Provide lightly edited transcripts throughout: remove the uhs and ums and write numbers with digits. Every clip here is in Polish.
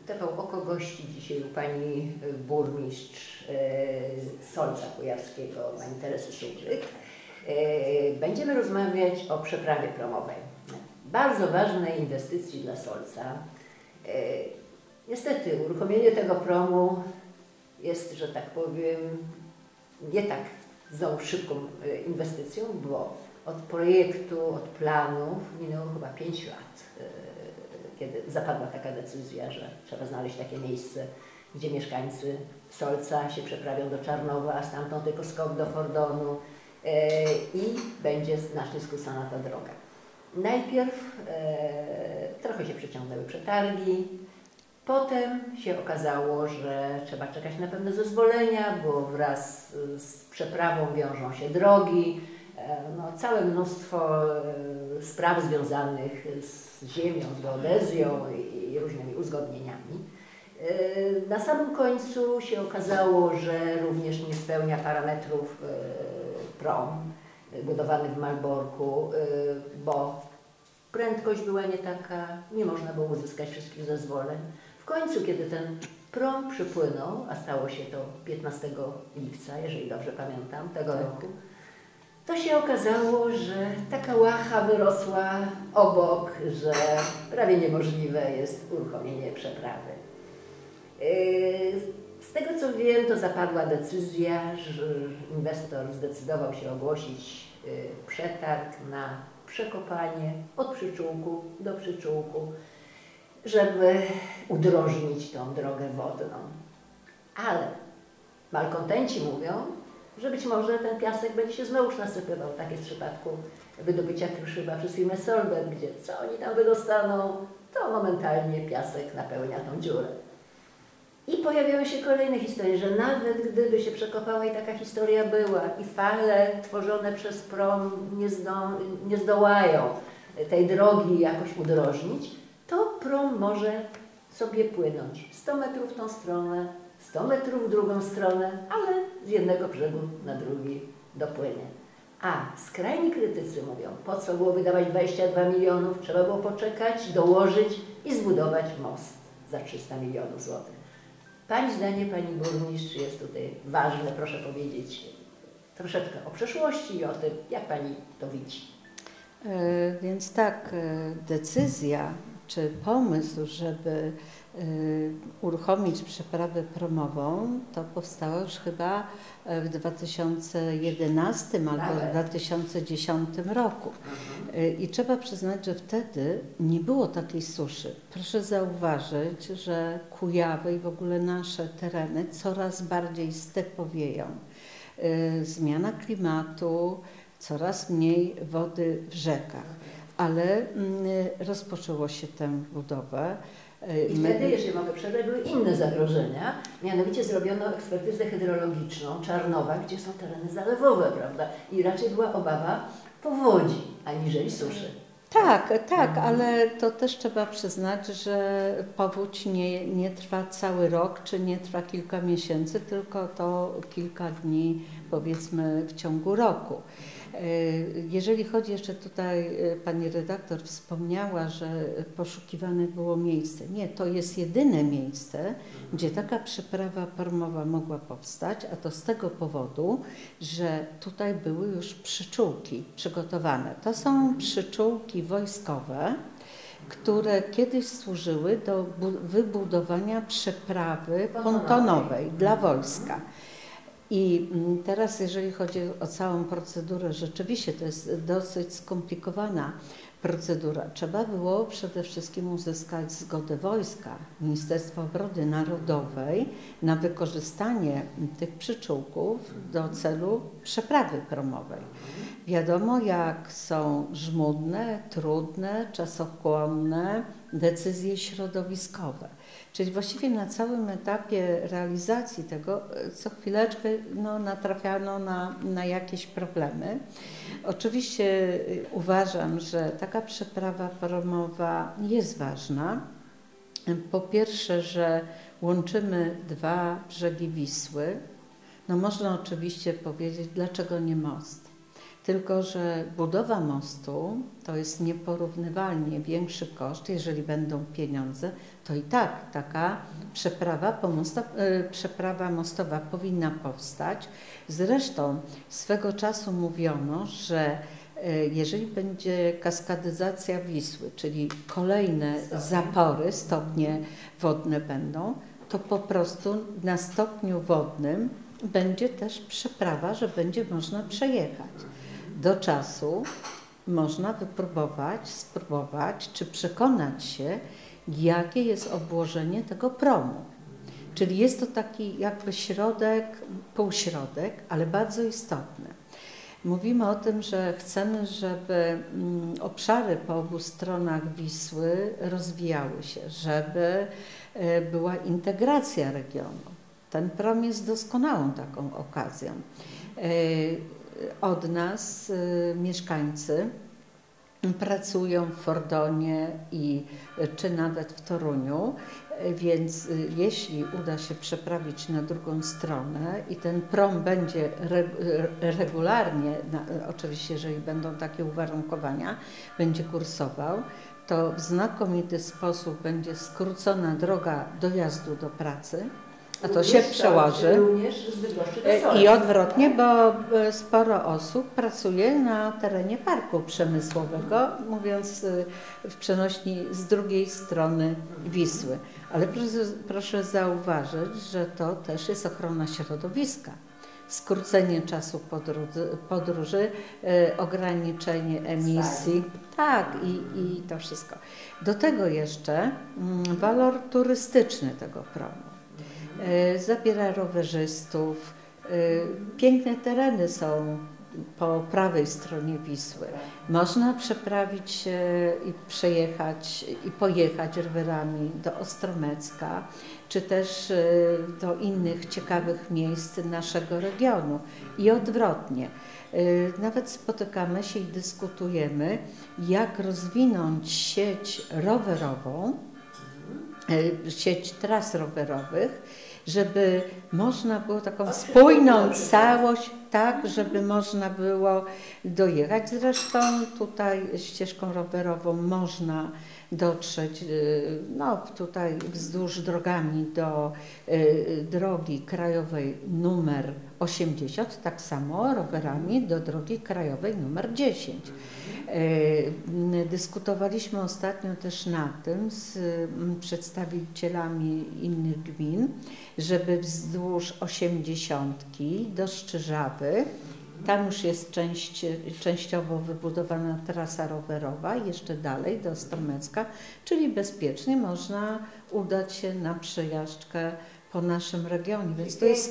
TV Oko gości dzisiaj u pani burmistrz Solca Kujawskiego, pani Teresy Sułżyk. Będziemy rozmawiać o przeprawie promowej. Bardzo ważnej inwestycji dla Solca. Niestety uruchomienie tego promu jest, że tak powiem, nie tak znowu szybką inwestycją, bo od projektu, od planów minęło chyba 5 lat, kiedy zapadła taka decyzja, że trzeba znaleźć takie miejsce, gdzie mieszkańcy Solca się przeprawią do Czarnowa, a stamtąd tylko skok do Fordonu i będzie znacznie skrócona ta droga. Najpierw trochę się przeciągnęły przetargi, potem się okazało, że trzeba czekać na pewne zezwolenia, bo wraz z przeprawą wiążą się drogi, całe mnóstwo spraw związanych z ziemią, z geodezją i różnymi uzgodnieniami. Na samym końcu się okazało, że również nie spełnia parametrów prom budowany w Malborku, bo prędkość była nie taka, nie można było uzyskać wszystkich zezwoleń. W końcu, kiedy ten prom przypłynął, a stało się to 15 lipca, jeżeli dobrze pamiętam, tego roku, to się okazało, że taka łacha wyrosła obok, że prawie niemożliwe jest uruchomienie przeprawy. Z tego co wiem, to zapadła decyzja, że inwestor zdecydował się ogłosić przetarg na przekopanie od przyczółku do przyczółku, żeby udrożnić tą drogę wodną. Ale malkontenci mówią, że być może ten piasek będzie się znowuż nasypywał. Tak jest w przypadku wydobycia Kruszywa przez firmę Solberg, gdzie co oni tam wydostaną, to momentalnie piasek napełnia tą dziurę. I pojawiały się kolejne historie, że nawet gdyby się przekopała i taka historia była i fale tworzone przez prom nie zdołają tej drogi jakoś udrożnić, to prom może sobie płynąć 100 metrów w tą stronę, 100 metrów w drugą stronę, ale z jednego brzegu na drugi dopłynie. A skrajni krytycy mówią, po co było wydawać 22 milionów, trzeba było poczekać, dołożyć i zbudować most za 300 milionów złotych. Pani zdanie, pani burmistrz, jest tutaj ważne, proszę powiedzieć troszeczkę o przeszłości i o tym, jak pani to widzi. Więc tak, decyzja czy pomysł, żeby uruchomić przeprawę promową, to powstało już chyba w 2011 albo w 2010 roku. I trzeba przyznać, że wtedy nie było takiej suszy. Proszę zauważyć, że Kujawy i w ogóle nasze tereny coraz bardziej stepowieją. Zmiana klimatu, coraz mniej wody w rzekach, ale rozpoczęło się tę budowę. I wtedy, jeżeli mogę przerwać, były inne zagrożenia, mianowicie zrobiono ekspertyzę hydrologiczną Czarnowa, gdzie są tereny zalewowe, prawda? I raczej była obawa powodzi, aniżeli suszy. Tak, ale to też trzeba przyznać, że powódź nie trwa cały rok, czy nie trwa kilka miesięcy, tylko to kilka dni, powiedzmy, w ciągu roku. Jeżeli chodzi jeszcze tutaj, pani redaktor wspomniała, że poszukiwane było miejsce. Nie, to jest jedyne miejsce, gdzie taka przeprawa promowa mogła powstać, a to z tego powodu, że tutaj były już przyczółki przygotowane. To są przyczółki wojskowe, które kiedyś służyły do wybudowania przeprawy pontonowej dla wojska. I teraz, jeżeli chodzi o całą procedurę, rzeczywiście to jest dosyć skomplikowana procedura. Trzeba było przede wszystkim uzyskać zgodę wojska, Ministerstwa Obrony Narodowej na wykorzystanie tych przyczółków do celu przeprawy promowej. Wiadomo, jak są żmudne, trudne, czasochłonne decyzje środowiskowe. Czyli właściwie na całym etapie realizacji tego co chwileczkę natrafiano na jakieś problemy. Oczywiście uważam, że taka przeprawa promowa jest ważna. Po pierwsze, że łączymy dwa brzegi Wisły. Można oczywiście powiedzieć, dlaczego nie most? Tylko że budowa mostu to jest nieporównywalnie większy koszt, jeżeli będą pieniądze, to i tak taka przeprawa mostowa powinna powstać. Zresztą swego czasu mówiono, że jeżeli będzie kaskadyzacja Wisły, czyli kolejne zapory, stopnie wodne będą, to po prostu na stopniu wodnym będzie też przeprawa, że będzie można przejechać. Do czasu można spróbować, czy przekonać się, jakie jest obłożenie tego promu. Czyli jest to taki jakby środek, półśrodek, ale bardzo istotny. Mówimy o tym, że chcemy, żeby obszary po obu stronach Wisły rozwijały się, żeby była integracja regionu. Ten prom jest doskonałą taką okazją. Od nas mieszkańcy pracują w Fordonie czy nawet w Toruniu, więc jeśli uda się przeprawić na drugą stronę i ten prom będzie regularnie, oczywiście jeżeli będą takie uwarunkowania, będzie kursował, to w znakomity sposób będzie skrócona droga dojazdu do pracy. A to się przełoży i odwrotnie, bo sporo osób pracuje na terenie parku przemysłowego, mówiąc w przenośni z drugiej strony Wisły. Ale proszę zauważyć, że to też jest ochrona środowiska. Skrócenie czasu podróży, ograniczenie emisji, tak i to wszystko. Do tego jeszcze walor turystyczny tego promu. Zabiera rowerzystów. Piękne tereny są po prawej stronie Wisły. Można przeprawić się i przejechać i pojechać rowerami do Ostromecka, czy też do innych ciekawych miejsc naszego regionu i odwrotnie. Nawet spotykamy się i dyskutujemy, jak rozwinąć sieć rowerową, sieć tras rowerowych, żeby można było taką spójną całość, tak, żeby można było dojechać. Zresztą tutaj ścieżką rowerową można dotrzeć, no tutaj wzdłuż drogami do drogi krajowej numer 80, tak samo rowerami do drogi krajowej numer 10. Dyskutowaliśmy ostatnio też na tym z przedstawicielami innych gmin, żeby wzdłuż 80 do Szczyżawy, tam już jest częściowo wybudowana trasa rowerowa, jeszcze dalej do Ostromecka, czyli bezpiecznie można udać się na przejażdżkę po naszym regionie. Więc to jest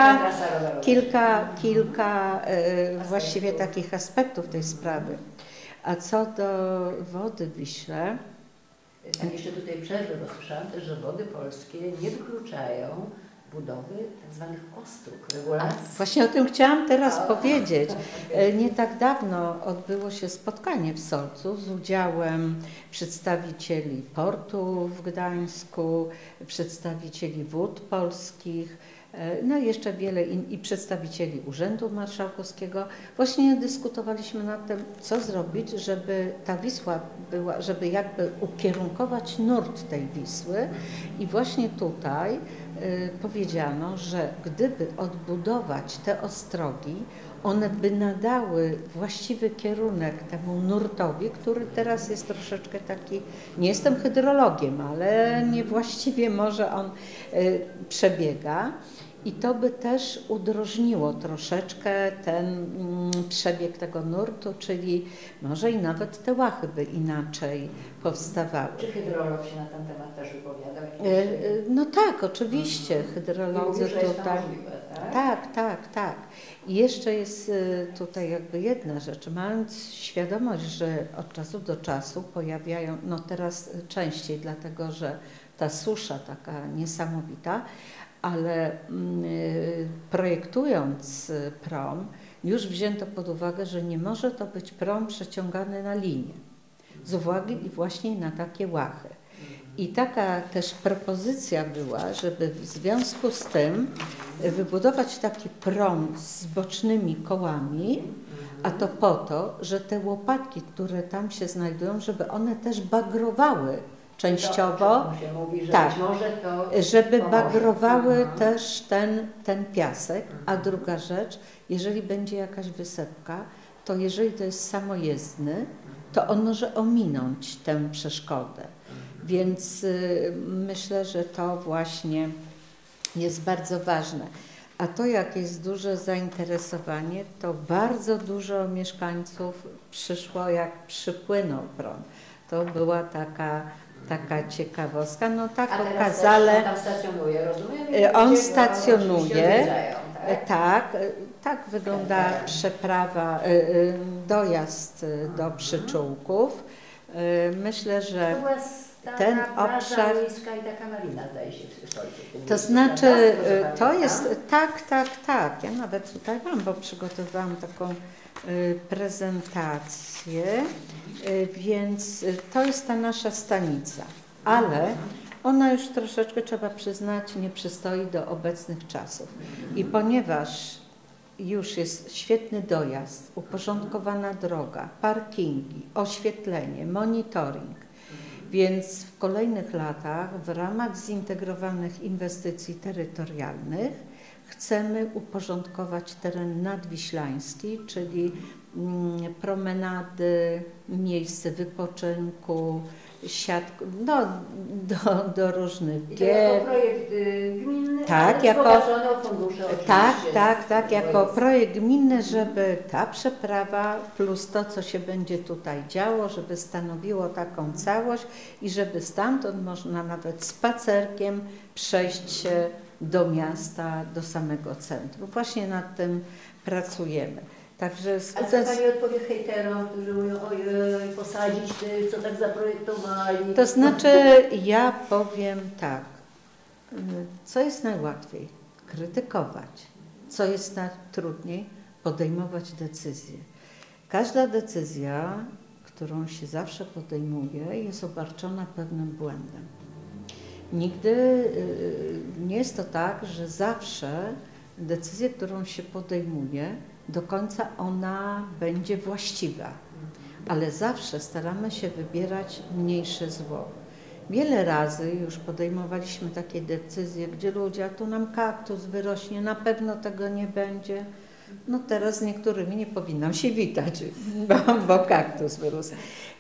kilka właściwie takich aspektów tej sprawy. A co do wody w Wiśle... Tak, jeszcze tutaj przerwę, bo słyszałam też, że Wody Polskie nie wykluczają budowy tzw. ostróg, regulacji. Właśnie o tym chciałam teraz powiedzieć. Nie tak dawno odbyło się spotkanie w Solcu z udziałem przedstawicieli portu w Gdańsku, przedstawicieli Wód Polskich, no i jeszcze wiele i przedstawicieli Urzędu Marszałkowskiego. Właśnie dyskutowaliśmy nad tym, co zrobić, żeby ta Wisła była, żeby jakby ukierunkować nurt tej Wisły i właśnie tutaj powiedziano, że gdyby odbudować te ostrogi, one by nadały właściwy kierunek temu nurtowi, który teraz jest troszeczkę taki, nie jestem hydrologiem, ale niewłaściwie może on przebiega. I to by też udrożniło troszeczkę ten przebieg tego nurtu, czyli może i nawet te łachy by inaczej powstawały. Czy hydrolog się na ten temat też wypowiadał? No tak, oczywiście, hydrolodzy tutaj. Tak. I jeszcze jest tutaj jakby jedna rzecz, mając świadomość, że od czasu do czasu pojawiają, no teraz częściej, dlatego że ta susza taka niesamowita, ale projektując prom już wzięto pod uwagę, że nie może to być prom przeciągany na linię z uwagi właśnie na takie łachy. I taka też propozycja była, żeby w związku z tym wybudować taki prom z bocznymi kołami, A to po to, że te łopatki, które tam się znajdują, żeby one też bagrowały częściowo, To się mówi, że tak, być może to żeby pomoże. bagrowały też ten piasek. A druga rzecz, jeżeli będzie jakaś wysepka, to jeżeli to jest samojezdny, to on może ominąć tę przeszkodę. Więc myślę, że to właśnie jest bardzo ważne. A to, jak jest duże zainteresowanie, to bardzo dużo mieszkańców przyszło, jak przypłynął prąd. To była taka ciekawostka. No tak A teraz okazale. też on tam stacjonuje, rozumiem? On Ludzie go stacjonuje. oczywiście odwiedzają, tak? Tak wygląda przeprawa, dojazd do Przyczółków. Myślę, To że była ten plaża obszar. Łyska i taka marina, zdaje się, w Sojcu. To znaczy, to jest, tak. Ja nawet tutaj mam, bo przygotowałam taką prezentację, więc to jest ta nasza stanica, ale ona już troszeczkę, trzeba przyznać, nie przystoi do obecnych czasów. I ponieważ już jest świetny dojazd, uporządkowana droga, parkingi, oświetlenie, monitoring, więc w kolejnych latach w ramach zintegrowanych inwestycji terytorialnych chcemy uporządkować teren nadwiślański, czyli promenady, miejsce wypoczynku, siatku, do różnych gier. Jako projekt gminny, tak, ale wzbogacony o fundusze oczywiście. Tak, jako projekt gminny, żeby ta przeprawa plus to, co się będzie tutaj działo, żeby stanowiło taką całość i żeby stamtąd można nawet spacerkiem przejść się do miasta, do samego centrum. Właśnie nad tym pracujemy. Także Ale co Pani odpowie hejterom, którzy mówią, ojej, posadzić tych, co tak zaprojektowali? To znaczy, ja powiem tak, co jest najłatwiej? Krytykować. Co jest najtrudniej? Podejmować decyzje. Każda decyzja, którą się zawsze podejmuje, jest obarczona pewnym błędem. Nigdy nie jest to tak, że zawsze decyzję, którą się podejmuje, do końca ona będzie właściwa, ale zawsze staramy się wybierać mniejsze zło. Wiele razy już podejmowaliśmy takie decyzje, gdzie ludzie, a tu nam kaktus wyrośnie, na pewno tego nie będzie. No teraz z niektórymi nie powinnam się witać, bo kaktus wyrósł.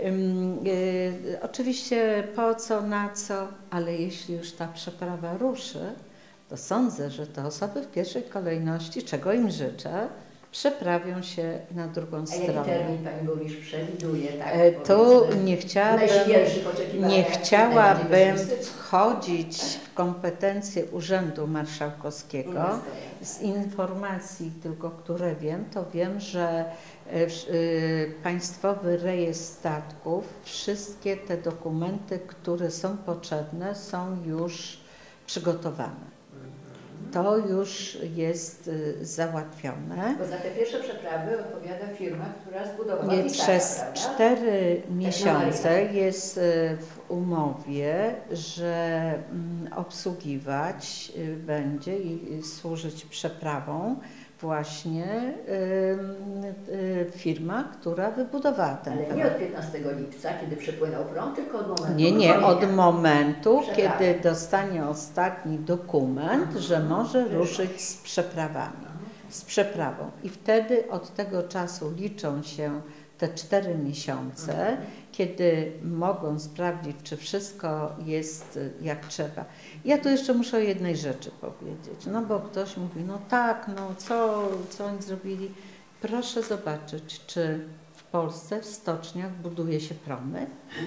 Oczywiście po co, na co, ale jeśli już ta przeprawa ruszy, to sądzę, że te osoby w pierwszej kolejności, czego im życzę, przeprawią się na drugą stronę. A jaki termin Pani Burmistrz przewiduje? Tak, tu nie chciałabym wchodzić w kompetencje Urzędu Marszałkowskiego. Z informacji tylko, które wiem, to wiem, że Państwowy Rejestr Statków, wszystkie te dokumenty, które są potrzebne, są już przygotowane. To już jest załatwione. Bo za te pierwsze przeprawy odpowiada firma, która zbudowała Przez 4 miesiące jest w umowie, że obsługiwać będzie i służyć przeprawą właśnie firma, która wybudowała ten Ale nie od 15 lipca, kiedy przypłynął prąd, tylko od momentu Nie, od momentu, kiedy dostanie ostatni dokument, że może ruszyć z przeprawą. I wtedy od tego czasu liczą się te 4 miesiące, kiedy mogą sprawdzić, czy wszystko jest jak trzeba. Ja tu jeszcze muszę o jednej rzeczy powiedzieć, no bo ktoś mówi, no tak, no co oni zrobili? Proszę zobaczyć, czy w Polsce w stoczniach buduje się promy?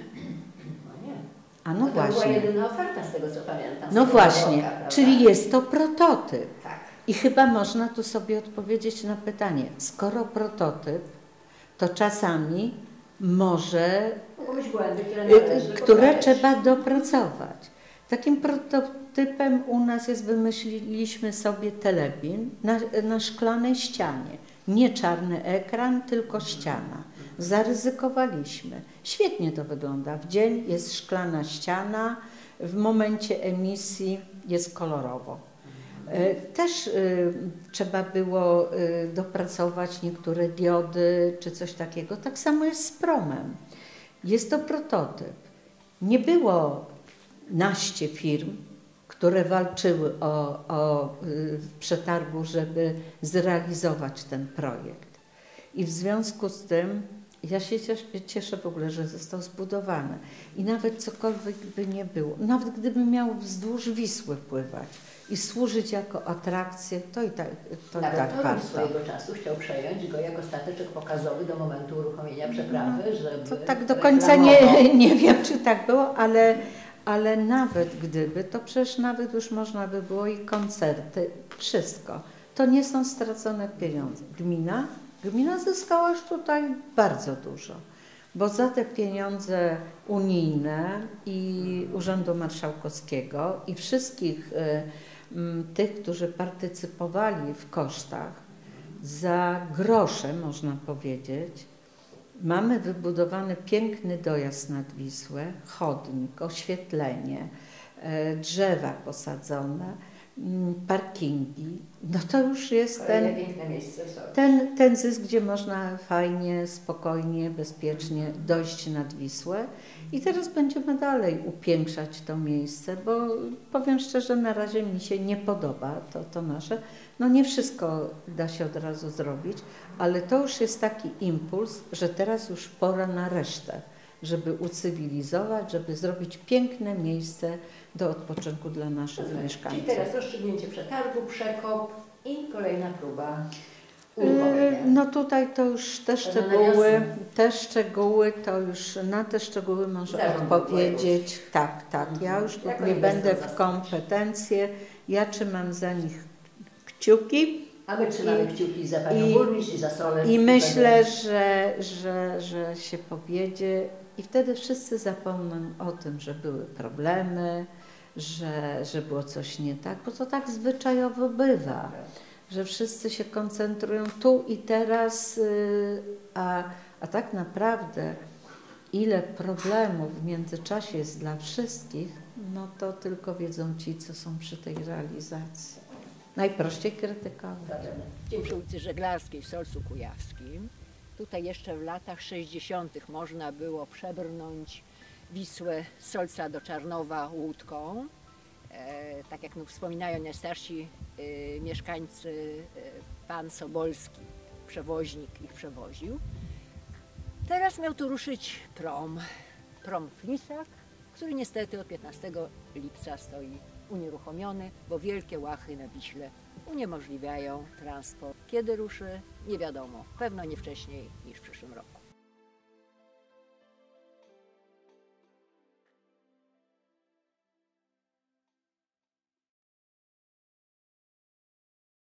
A no właśnie. To była jedyna oferta z tego, co pamiętam. No właśnie, czyli jest to prototyp. Tak. I chyba można tu sobie odpowiedzieć na pytanie, skoro prototyp, to czasami może, Mogą być błędy, które trzeba dopracować. Takim prototypem u nas jest, wymyśliliśmy sobie telebin na szklanej ścianie. Nie czarny ekran, tylko ściana. Zaryzykowaliśmy. Świetnie to wygląda. W dzień jest szklana ściana, w momencie emisji jest kolorowo. Też trzeba było dopracować niektóre diody czy coś takiego. Tak samo jest z promem. Jest to prototyp. Nie było naście firm, które walczyły o przetargu, żeby zrealizować ten projekt. I w związku z tym ja się cieszę w ogóle, że został zbudowany. I nawet cokolwiek by nie było, nawet gdyby miał wzdłuż Wisły pływać i służyć jako atrakcję, to i tak warto. Swojego czasu chciał przejąć go jako stateczek pokazowy do momentu uruchomienia przeprawy, żeby... To tak do końca nie wiem, czy tak było, ale nawet gdyby, to przecież nawet już można by było i koncerty, wszystko. To nie są stracone pieniądze. Gmina zyskała już tutaj bardzo dużo, bo za te pieniądze unijne i Urzędu Marszałkowskiego i wszystkich tych, którzy partycypowali w kosztach, za grosze można powiedzieć, mamy wybudowany piękny dojazd nad Wisłę, chodnik, oświetlenie, drzewa posadzone, parkingi. No to już jest ten zysk, gdzie można fajnie, spokojnie, bezpiecznie dojść nad Wisłę. I teraz będziemy dalej upiększać to miejsce, bo powiem szczerze, na razie mi się nie podoba to nasze. No nie wszystko da się od razu zrobić, ale to już jest taki impuls, że teraz już pora na resztę, żeby ucywilizować, żeby zrobić piękne miejsce do odpoczynku dla naszych mieszkańców. Czyli teraz rozstrzygnięcie przetargu, przekop i kolejna próba. No tutaj to już te szczegóły to już na te szczegóły może odpowiedzieć. Tak. Ja już tu nie będę w kompetencje. Ja trzymam za nich kciuki. A my trzymamy kciuki za panią burmistrz i za Solec. I myślę, że się powiedzie i wtedy wszyscy zapomną o tym, że były problemy, że było coś nie tak, bo to tak zwyczajowo bywa, że wszyscy się koncentrują tu i teraz, a tak naprawdę ile problemów w międzyczasie jest dla wszystkich, no to tylko wiedzą ci, co są przy tej realizacji. Najprościej krytykować. Przy ulicy Żeglarskiej w Solcu Kujawskim. Tutaj jeszcze w latach 60. można było przebrnąć Wisłę z Solca do Czarnowa łódką. Tak jak wspominają najstarsi mieszkańcy, pan Sobolski, przewoźnik ich przewoził. Teraz miał tu ruszyć prom Flisak, który niestety od 15 lipca stoi unieruchomiony, bo wielkie łachy na Wiśle uniemożliwiają transport. Kiedy ruszy? Nie wiadomo. Pewno nie wcześniej niż w przyszłym roku.